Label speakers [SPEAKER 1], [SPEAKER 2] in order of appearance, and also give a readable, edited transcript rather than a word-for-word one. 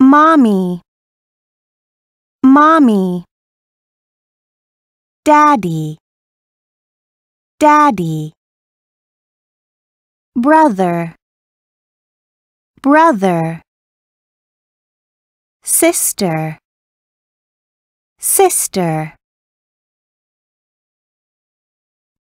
[SPEAKER 1] Mommy, Mommy. Daddy, Daddy. Brother, Brother. Sister, Sister.